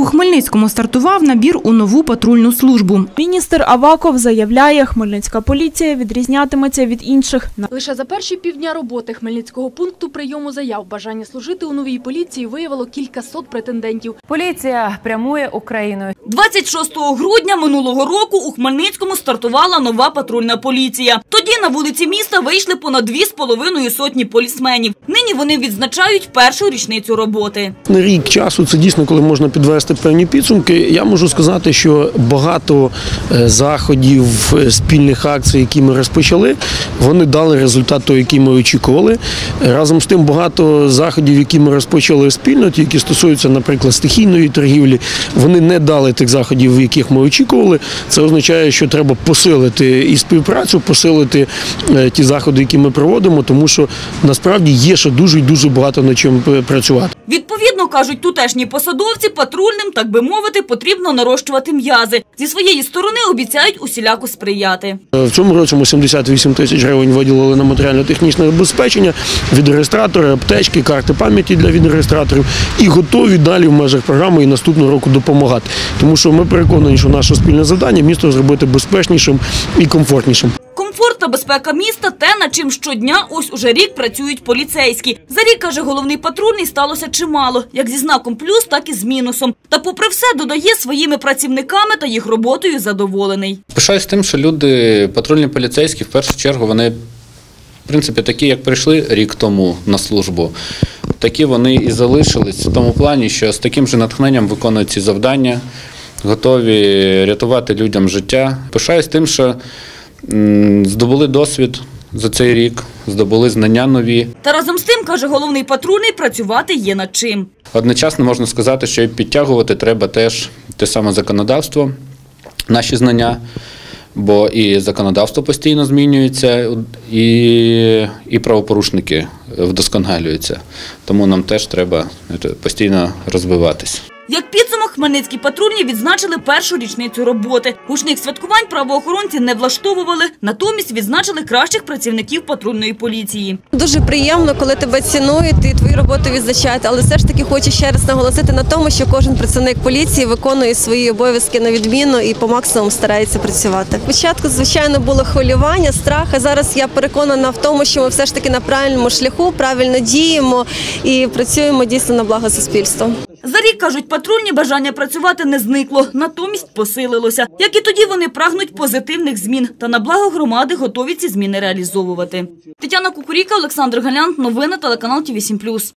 Хмельницькому стартував набір у нову патрульну службу. Міністр Аваков заявляє, хмельницька поліція відрізнятиметься від інших. Лише за перші півдня роботи Хмельницького пункту прийому заяв бажання служити у новій поліції виявило кількасот претендентів. Поліція прямує Україною. 26 грудня минулого року у Хмельницькому стартувала нова патрульна поліція. Тоді на вулиці міста вийшли понад 2,5 сотні полісменів. Нині вони відзначають першу річницю роботи. На рік часу це дійсно, коли можна підвести певні підсумки. Я можу сказати, що багато заходів, спільних акцій, які ми розпочали, вони дали результат той, який ми очікували. Разом з тим багато заходів, які ми розпочали спільно, ті, які стосуються, наприклад, стихійної торгівлі, вони не дали тих заходів, яких ми очікували. Це означає, що треба посилити і співпрацю, посилити ті заходи, які ми проводимо, тому що насправді є ще дуже і дуже багато над чим працювати. Відповідно, кажуть тутешні посадовці, патрульним, так би мовити, потрібно нарощувати м'язи. Зі своєї сторони обіцяють усіляко сприяти. В цьому році ми 78 тисяч гривень виділили на матеріально-технічне забезпечення, відреєстратори, аптечки, карти пам'яті для відреєстраторів і готові далі в межах програми і наступного року допомагати. Тому що ми переконані, що наше спільне завдання – місто зробити безпечнішим і комфортнішим. Комфорт та безпека міста – те, над чим щодня ось уже рік працюють поліцейські. За рік, каже головний патрульний, сталося чимало. Як зі знаком плюс, так і з мінусом. Та попри все, додає, своїми працівниками та їх роботою задоволений. Пишаюсь тим, що люди, патрульні поліцейські, в першу чергу, вони, в принципі, такі, як прийшли рік тому на службу, такі вони і залишились в тому плані, що з таким же натхненням виконують ці завдання, готові рятувати людям життя. Пишаюсь тим, що здобули досвід за цей рік, здобули знання нові. Та разом з тим, каже головний патрульний, працювати є над чим. Одночасно можна сказати, що і підтягувати треба теж те саме законодавство, наші знання, бо і законодавство постійно змінюється, і правопорушники вдосконалюються. Тому нам теж треба постійно розвиватися. Як підсумок, хмельницькі патрульні відзначили першу річницю роботи. Гучних святкувань правоохоронці не влаштовували, натомість відзначили кращих працівників патрульної поліції. Дуже приємно, коли тебе цінують і твою роботу відзначають, але все ж таки хочу ще раз наголосити на тому, що кожен працівник поліції виконує свої обов'язки на відмінно і по максимуму старається працювати. Спочатку, звичайно, було хвилювання, страх, а зараз я переконана в тому, що ми все ж таки на правильному шляху, правильно діємо і працюємо дійсно на благо суспільства. За рік, кажуть патрульні, бажання працювати не зникло, натомість посилилося. Як і тоді, вони прагнуть позитивних змін та на благо громади готові ці зміни реалізовувати. Тетяна Кукуріка, Олександр Галянт, новини, телеканал ТВ7+.